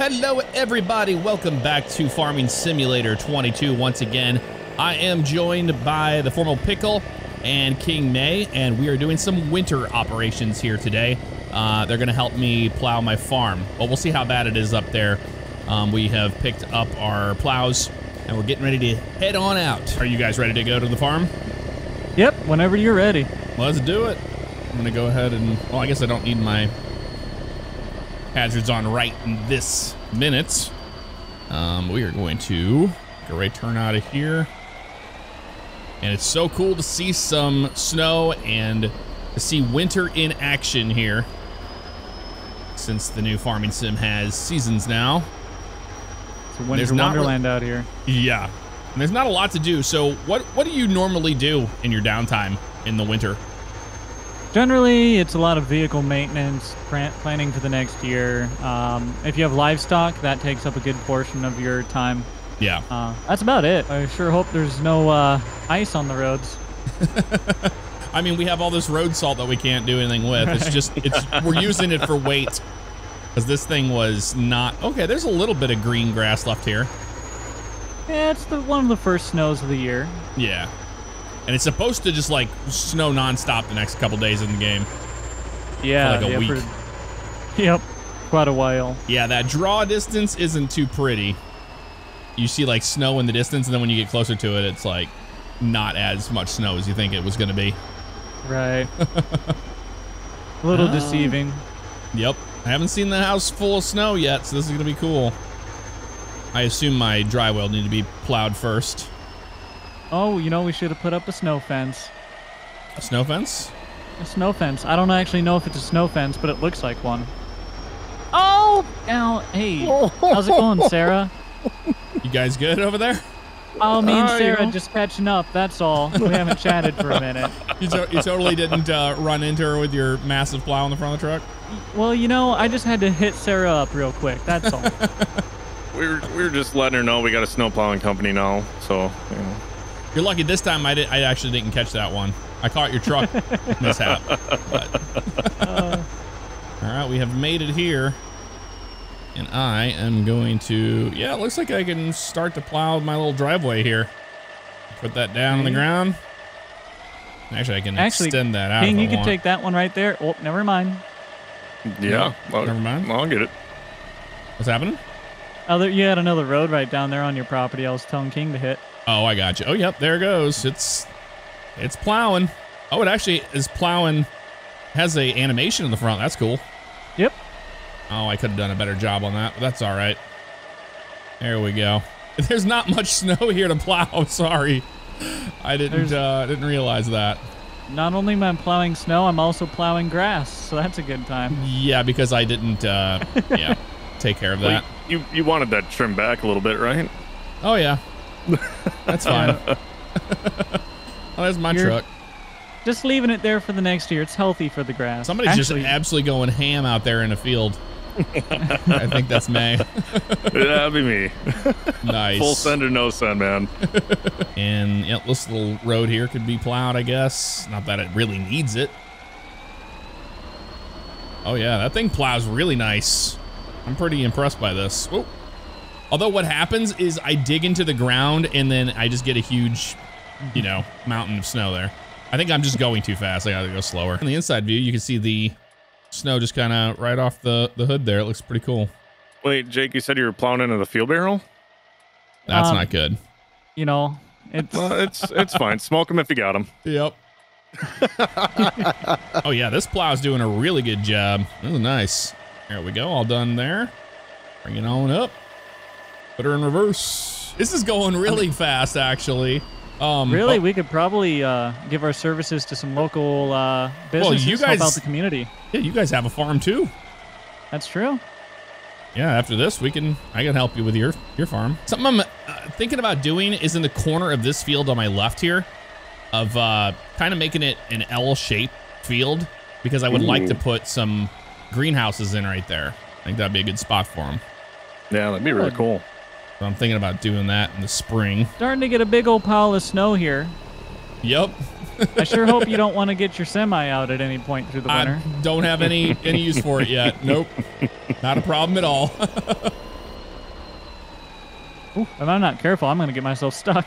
Hello everybody, welcome back to Farming Simulator 22 once again. I am joined by the Formal Pickle and King May, and we are doing some winter operations here today. They're gonna help me plow my farm. Well, we'll see how bad it is up there. We have picked up our plows and we're getting ready to head on out. Are you guys ready to go to the farm? Yep, whenever you're ready. Let's do it. I'm gonna go ahead and, well, I guess I don't need my hazards on right in this minute. We are going to go right turn out of here. And it's so cool to see some snow and to see winter in action here, since the new farming sim has seasons now. It's a winter wonderland out here. Yeah, and there's not a lot to do. So what do you normally do in your downtime in the winter? Generally, it's a lot of vehicle maintenance, planning for the next year. If you have livestock, that takes up a good portion of your time. Yeah. That's about it. I sure hope there's no ice on the roads. I mean, we have all this road salt that we can't do anything with. It's just, we're using it for weight. Because this thing was not, okay, there's a little bit of green grass left here. Yeah, it's one of the first snows of the year. Yeah. And it's supposed to just like snow nonstop the next couple days in the game. Yeah. For like a week. Yep. Quite a while. Yeah, that draw distance isn't too pretty. You see like snow in the distance, and then when you get closer to it, it's like not as much snow as you think it was going to be. Right. A little deceiving. Yep. I haven't seen the house full of snow yet, so this is going to be cool. I assume my dry well need to be plowed first. Oh, you know, we should have put up a snow fence. A snow fence? A snow fence. I don't actually know if it's a snow fence, but it looks like one. Oh! Ow, hey. How's it going, Sarah? You guys good over there? Oh, me and Sarah just catching up, that's all. We haven't chatted for a minute. You totally didn't run into her with your massive plow in the front of the truck? Well, you know, I just had to hit Sarah up real quick, that's all. we were just letting her know we got a snow plowing company now, so, you know. You're lucky this time I actually didn't catch that one. I caught your truck mishap. All right, we have made it here. And I am going to, yeah, it looks like I can start to plow my little driveway here. Put that down on the ground. Actually, I can extend that out. King, you can take that one right there. Oh, never mind. Yeah. No, never mind. I'll get it. What's happening? You had another road right down there on your property I was telling King to hit. Oh, I got you. Oh, yep, there it goes. It's plowing. Oh, it actually is plowing. Has a animation in the front. That's cool. Yep. Oh, I could have done a better job on that, but that's all right. There we go. There's not much snow here to plow. I'm sorry. I didn't realize that. Not only am I plowing snow, I'm also plowing grass, so that's a good time. Yeah, because I didn't take care of that. Well, you wanted that trimmed back a little bit, right? Oh, yeah. That's fine. Oh, there's my truck. Just leaving it there for the next year. It's healthy for the grass. Somebody's just absolutely going ham out there in the field. I think that's May. That'd be me. Nice. Full send or no send, man. And yeah, this little road here could be plowed, I guess. Not that it really needs it. Oh yeah, that thing plows really nice. I'm pretty impressed by this. Whoa. Although what happens is I dig into the ground and then I just get a huge, you know, mountain of snow there. I think I'm just going too fast. I gotta go slower. In the inside view, you can see the snow just kind of right off the hood there. It looks pretty cool. Wait, Jake, you said you were plowing into the fuel barrel? That's not good. You know, it's fine. Smoke them if you got them. Yep. Oh yeah, this plow's doing a really good job. This is nice. There we go, all done there. Bring it on up. Put her in reverse. This is going really fast, actually. Really, we could probably give our services to some local businesses. You guys help out the community. Yeah, you guys have a farm too. That's true. Yeah, after this, I can help you with your farm. Something I'm thinking about doing is in the corner of this field on my left here, of kind of making it an L-shaped field, because I would like to put some greenhouses in right there. I think that'd be a good spot for them. Yeah, that'd be really cool. So I'm thinking about doing that in the spring. Starting to get a big old pile of snow here. Yep. I sure hope you don't want to get your semi out at any point through the winter. I don't have any use for it yet. Nope. Not a problem at all. Ooh, if I'm not careful, I'm gonna get myself stuck.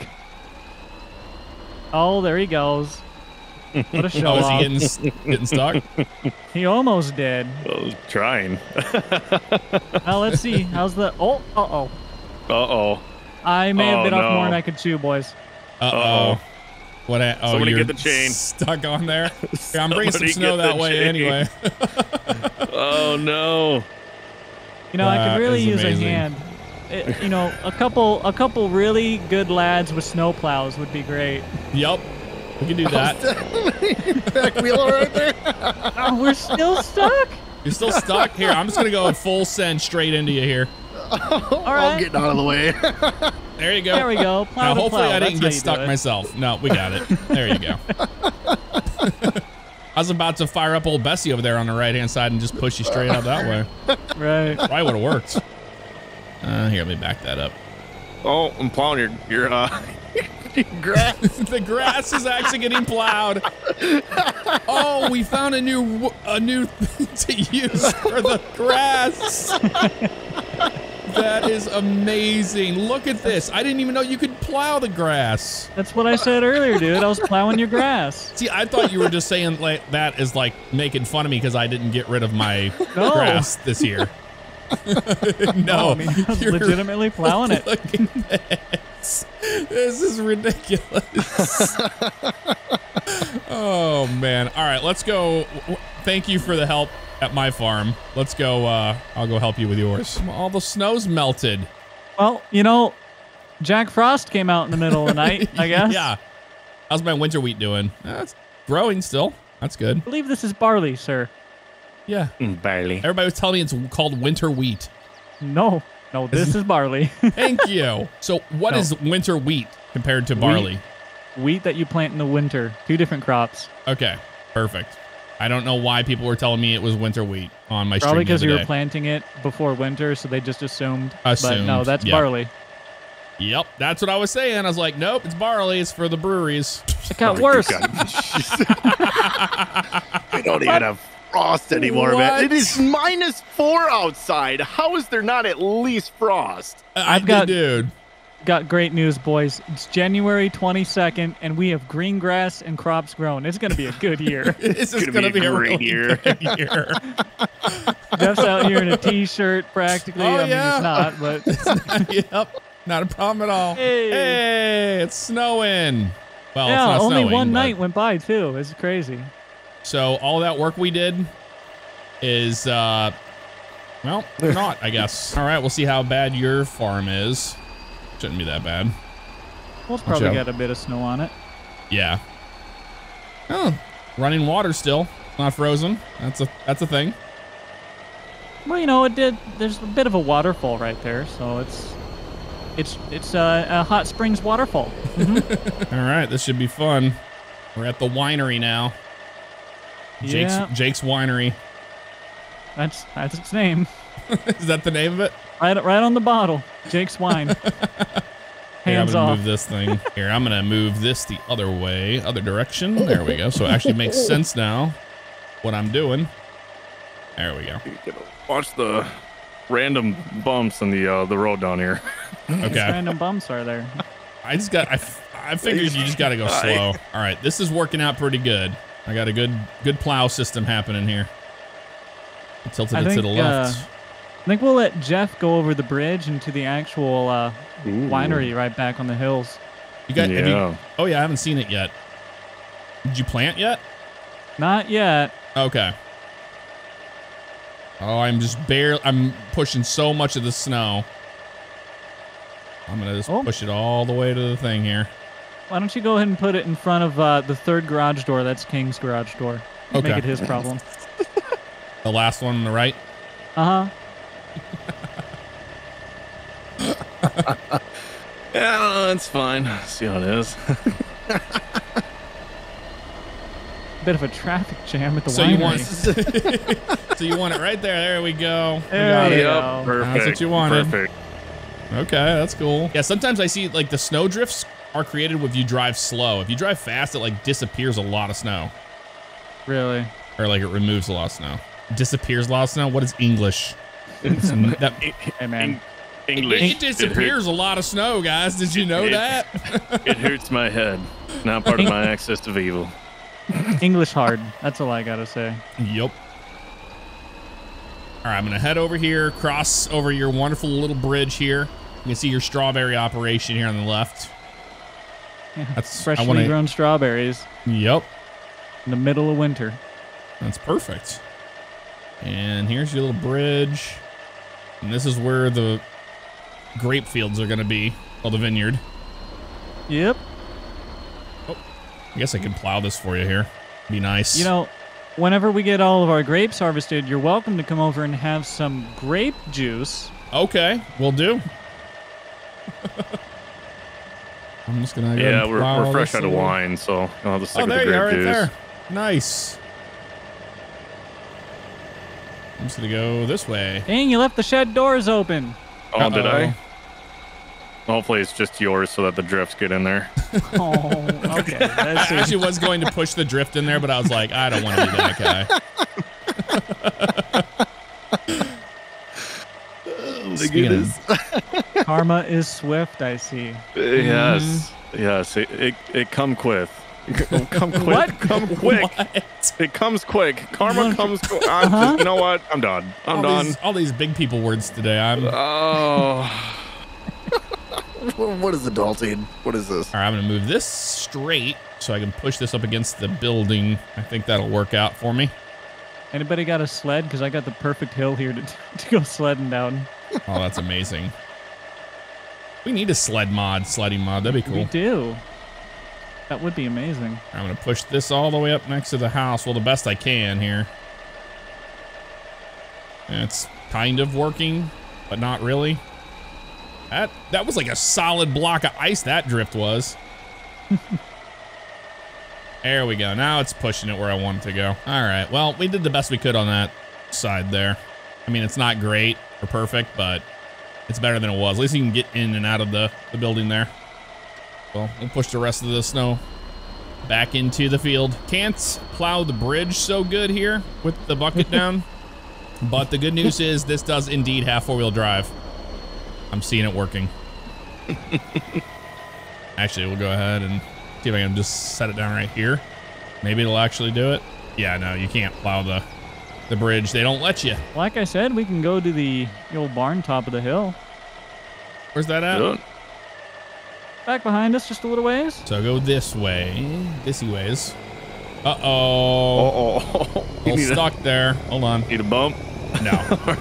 Oh, there he goes. What a show Oh, off. is he getting stuck? He almost did. I was trying. Now let's see. How's the? Oh, uh-oh. Uh-oh. I may have Oh, bit off more no. than I could chew, boys. Uh-oh. What? Oh, Somebody you're get the chain. stuck on there. Yeah, I'm bringing some Somebody snow get that the way chain. anyway. Oh, no. You know, I That could really is use amazing. a hand. You know, a couple really good lads with snow plows would be great. Yep. We can do that. Back wheel right there. Oh, we're still stuck. You're still stuck? Here, I'm just going to go at full send straight into you here. All I'm right. getting out of the way. There you go. There we go. Plow Now, to hopefully plow. I didn't get That's how stuck you do it. myself. No, we got it. There you go. I was about to fire up old Bessie over there on the right-hand side and just push you straight out that way. Right. Probably would have worked. Here, let me back that up. Oh, I'm plowing your Grass. The grass is actually getting plowed. Oh, we found a new thing to use for the grass. That is amazing. Look at this. I didn't even know you could plow the grass. That's what I said earlier, dude. I was plowing your grass. See, I thought you were just saying like that is like making fun of me because I didn't get rid of my No. grass this year. No, I mean, I was you're legitimately plowing it. Look at this. This is ridiculous. Oh man. All right, let's go. Thank you for the help at my farm. Let's go. I'll go help you with yours. All the snow's melted. Well, you know, Jack Frost came out in the middle of the night, I guess. Yeah. How's my winter wheat doing? It's growing still. That's good. I believe this is barley, sir. Yeah. barely. Everybody was telling me it's called winter wheat. No, this is barley. Thank you. So what No. is winter wheat compared to barley? Wheat that you plant in the winter. 2 different crops. Okay, perfect. I don't know why people were telling me it was winter wheat on my Probably stream because the you other were day. planting it before winter, so they just assumed. But no, Assumed, that's yeah. barley. Yep, that's what I was saying. I was like, nope, it's barley. It's for the breweries. It got worse. We don't even have frost anymore, What? man. It is -4 outside. How is there not at least frost? I've got- dude. Got great news, boys. It's January 22nd, and we have green grass and crops grown. It's going to be a good year. This is gonna going to be be a a great really year. good year. Jeff's out here in a t-shirt, practically. Oh, I mean, yeah. he's not, but Yep, not a problem at all. Hey. Hey, it's snowing. Well, it's yeah, not only snowing, one but- night went by too. It's crazy. So all that work we did is, well, not, I guess. All right, we'll see how bad your farm is. Shouldn't be that bad. Well, it's probably out. got a bit of snow on it. Yeah. Oh, running water still, not frozen. That's a thing. Well, you know, it did. There's a bit of a waterfall right there, so it's a hot springs waterfall. All right, this should be fun. We're at the winery now. Yeah. Jake's Winery. That's its name. Is that the name of it? Right on the bottle. Jake's Wine. Here, I'm Hands gonna off. move this thing. Here, I'm gonna move this the other way, other direction. There we go. So it actually makes sense now what I'm doing. There we go. Watch the random bumps in the road down here. These Okay. random bumps are there. I figured you just gotta go slow. All right, this is working out pretty good. I got a good plow system happening here. I tilted it to the left. I think we'll let Jeff go over the bridge into the actual winery right back on the hills. You got? have you- Yeah. oh yeah, I haven't seen it yet. Did you plant yet? Not yet. Okay. Oh, I'm pushing so much of the snow. I'm gonna just push it all the way to the thing here. Why don't you go ahead and put it in front of the third garage door? That's King's garage door. Okay. Make it his problem. The last one on the right. Uh-huh. Yeah, that's fine. See how it is. Bit of a traffic jam at the So winery. you want, so you want it right there. There we go. We There got you it. go. Perfect. That's what you wanted. Perfect. Okay, that's cool. Yeah, sometimes I see like the snow drifts are created if you drive slow. If you drive fast, it like disappears a lot of snow, Really? or like it removes a lot of snow. Disappears a lot of snow. What is English? That- Hey, man. English. It disappears a lot of snow, guys. Did you know that? It hurts my head. Not part of my access of evil. English hard. That's all I gotta say. Yep. All right, I'm gonna head over here, cross over your wonderful little bridge here. You can see your strawberry operation here on the left. Yeah, That's freshly grown strawberries Yep. in the middle of winter. That's perfect. And here's your little bridge. And this is where the grape fields are gonna be, or the vineyard. Yep. I guess I can plow this for you here. Be nice. You know, whenever we get all of our grapes harvested, you're welcome to come over and have some grape juice. Okay, will do. I'm just gonna go Yeah, and we're plow fresh this out of little- wine, so I'll just stick Oh, with there the you are, grape right juice. there. Nice. I'm just gonna go this way. Dang, you left the shed doors open. Oh, did Uh-oh. I? Hopefully it's just yours so that the drifts get in there. Oh, okay. That's I actually was going to push the drift in there, but I was like, I don't want to be that guy. Speaking of- Karma is swift, I see. Yes. Yes. It come quick. Come quick. What? Come quick. What? It comes quick. Karma What? comes quick. Uh-huh. You know what? I'm done. I'm done. All these big people words today. I'm all Oh. What is adulting? What is this? right. I'm gonna move this straight so I can push this up against the building. I think that'll work out for me. Anybody got a sled? Because I got the perfect hill here to go sledding down. Oh, that's amazing. We need a sledding mod. That'd be We cool. do. That would be amazing. I'm gonna push this all the way up next to the house. Well, the best I can here. And it's kind of working, but not really. That was like a solid block of ice, that drift was. There we go. Now it's pushing it where I want it to go. All right. Well, we did the best we could on that side there. I mean, it's not great or perfect, but it's better than it was. At least you can get in and out of the building there. Well, we'll push the rest of the snow back into the field. Can't plow the bridge so good here with the bucket down. But the good news is this does indeed have four-wheel drive. I'm seeing it working. Actually, we'll go ahead and see if I can just set it down right here. Maybe it'll actually do it. Yeah, no, you can't plow the bridge. They don't let you. Like I said, we can go to the old barn top of the hill. Where's that at? Good. Back behind us just a little ways. So go this way. Thisy ways. Uh-oh. Oh. All stuck there. Hold on. Need a bump? No.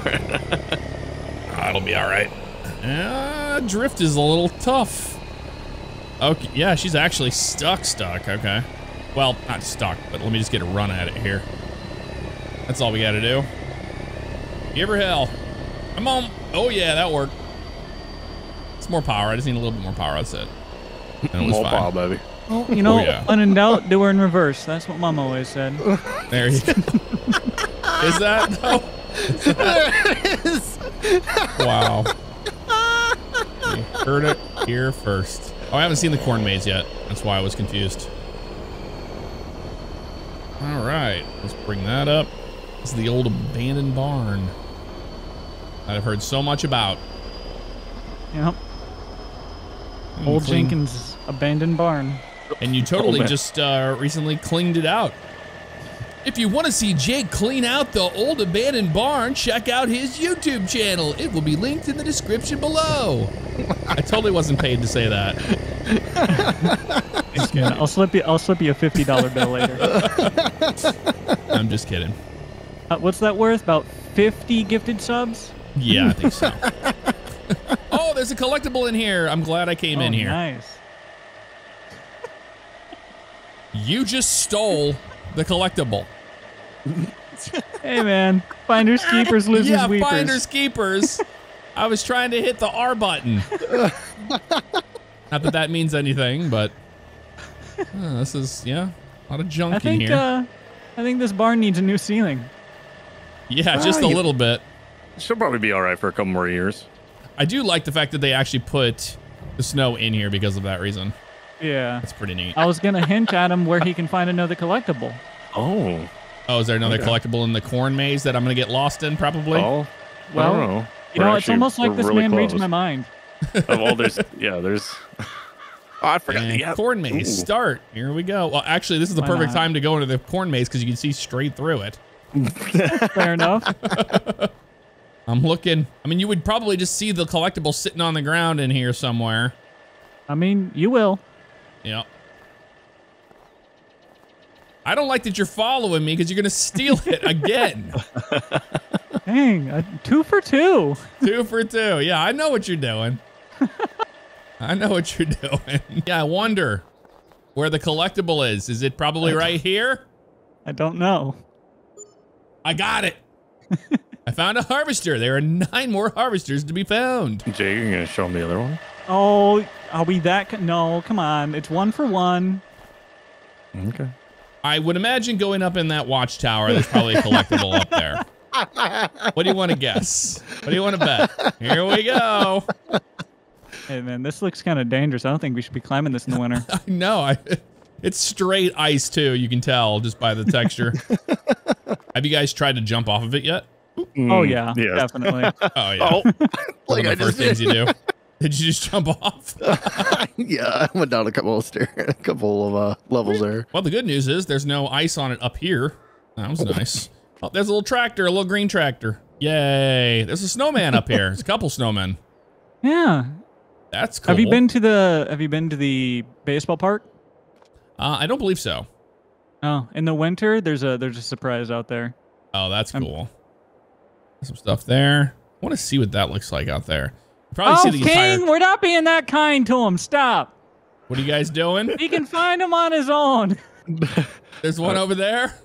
It'll be all right. Drift is a little tough. Okay, yeah, she's actually stuck. Okay. Well, not stuck, but let me just get a run at it here. That's all we got to do. Give her hell. Come on. Oh, yeah, that worked. It's more power. I just need a little bit more power. That's it. And it was More fine. power, baby. Well, you know, yeah. when in doubt, do her in reverse. That's what Mom always said. There you go. Is that though? Wow. You heard it here first. Oh, I haven't seen the corn maze yet. That's why I was confused. All right, let's bring that up. This is the old abandoned barn that I've heard so much about. Yep. Old Jenkins' abandoned barn. And you totally just recently cleaned it out. If you want to see Jake clean out the old abandoned barn, check out his YouTube channel. It will be linked in the description below. I totally wasn't paid to say that. Just kidding. I'll slip you a $50 bill later. I'm just kidding. What's that worth? About 50 gifted subs? Yeah, I think so. Oh, there's a collectible in here. I'm glad I came in here. Nice. You just stole the collectible. Hey man, finders keepers, losers Yeah, weepers. finders keepers. I was trying to hit the R button. Not that that means anything, but this is, yeah, a lot of junk in here. I think this barn needs a new ceiling. Yeah, just a little bit. She'll probably be all right for a couple more years. I do like the fact that they actually put the snow in here because of that reason. Yeah. That's pretty neat. I was gonna hint at him where he can find another collectible. Oh. Oh, is there another collectible in the corn maze that I'm gonna get lost in? Probably. Oh. Well, I don't know. You know, it's almost like this man reads my mind. Well, there's Oh, I forgot. And Yeah. corn maze, start. Here we go. Well, actually, this is the Why perfect not? time to go into the corn maze because you can see straight through it. Fair enough. I'm looking. I mean, you would probably just see the collectible sitting on the ground in here somewhere. I mean, you will. Yep. I don't like that you're following me because you're going to steal it again. Dang, 2 for 2. 2 for 2. Yeah, I know what you're doing. I know what you're doing. Yeah, I wonder where the collectible is. Is it probably right here? I don't know. I got it. I found a harvester. There are 9 more harvesters to be found. Jay, you're gonna show him the other one? Oh, are we that? No, come on. It's 1 for 1. Okay. I would imagine going up in that watchtower, there's probably a collectible up there. What do you want to guess? What do you want to bet? Here we go. Hey, man, this looks kind of dangerous. I don't think we should be climbing this in the winter. I know. It's straight ice, too. You can tell just by the texture. Have you guys tried to jump off of it yet? Oh, yeah, yes. definitely. Oh, yeah. Oh, One like of I the first just things you do. Did you just jump off? Yeah, I went down a couple of levels there. Well, the good news is there's no ice on it up here. That was nice. Oh, there's a little tractor, a little green tractor. Yay. There's a snowman up here. There's a couple snowmen. Yeah. That's cool. Have you been to the baseball park? I don't believe so. Oh, in the winter, there's a surprise out there. Oh, that's cool. Some stuff there. I want to see what that looks like out there. You probably see the King, entire... we're not being that kind to him. Stop. What are you guys doing? He can find him on his own. There's one over there.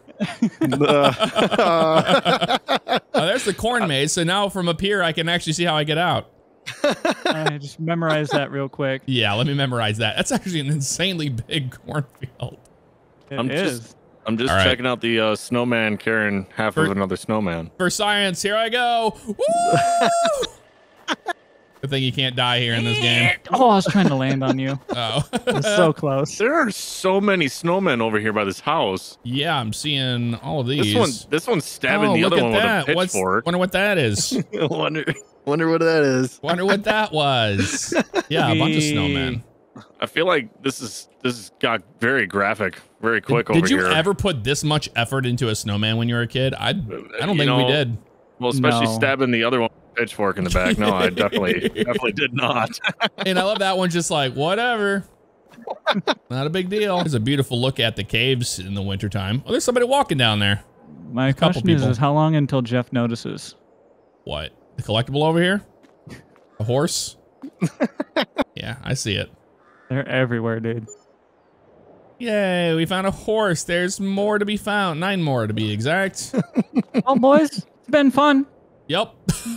Oh, there's the corn maze. So now from up here, I can actually see how I get out. I just memorize that real quick. Yeah, let me memorize that. That's actually an insanely big cornfield. It is. I'm just All right. checking out the snowman carrying half of another snowman. For science, here I go. Woo! Good thing you can't die here in this game. Oh, I was trying to land on you. Oh. It was so close. There are so many snowmen over here by this house. Yeah, I'm seeing all of these. This one's stabbing Oh, the look other at one that. with a pitchfork. Wonder what that is. wonder what that is. Wonder what that was. Yeah, a bunch of snowmen. I feel like this got very graphic, very quick Did over you here. ever put this much effort into a snowman when you were a kid? I don't You think we did. Well, especially No. stabbing the other one with a pitchfork in the back. No, I definitely did not. And I love that one, just like, whatever. Not a big deal. It's a beautiful look at the caves in the wintertime. Oh, there's somebody walking down there. My couple question people. is how long until Jeff notices? What? The collectible over here? A horse? Yeah, I see it. They're everywhere, dude. Yay, we found a horse. There's more to be found. 9 more to be exact. Oh, boys, it's been fun. Yep.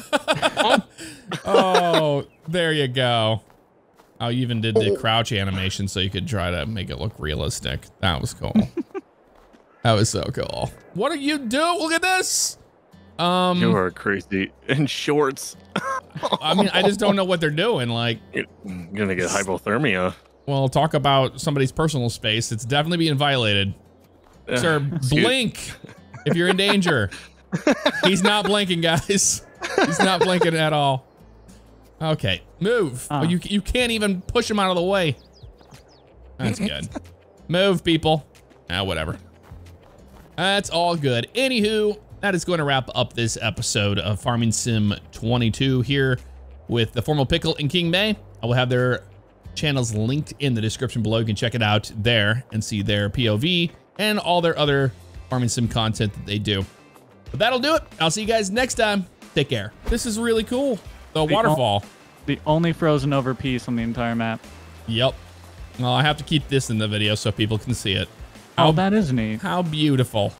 Oh, there you go. I even did the crouch animation so you could try to make it look realistic. That was cool. That was so cool. What are you doing? Look at this. You are crazy. In shorts. I mean, I just don't know what they're doing. Like, You're gonna get hypothermia. well, talk about somebody's personal space. It's definitely being violated. Sir, blink if you're in danger. He's not blinking, guys. He's not blinking at all. Okay, move. Oh, you can't even push him out of the way. That's good. Move, people. Ah, whatever. That's all good. Anywho, that is going to wrap up this episode of Farming Sim 22 here with the Formal Pickle and King May. I will have their channels linked in the description below. You can check it out there and see their POV and all their other Farming Sim content that they do. But that'll do it. I'll see you guys next time. Take care. This is really cool. The waterfall. The only frozen over piece on the entire map. Yep. Well, I have to keep this in the video so people can see it. Oh, that is neat. How beautiful.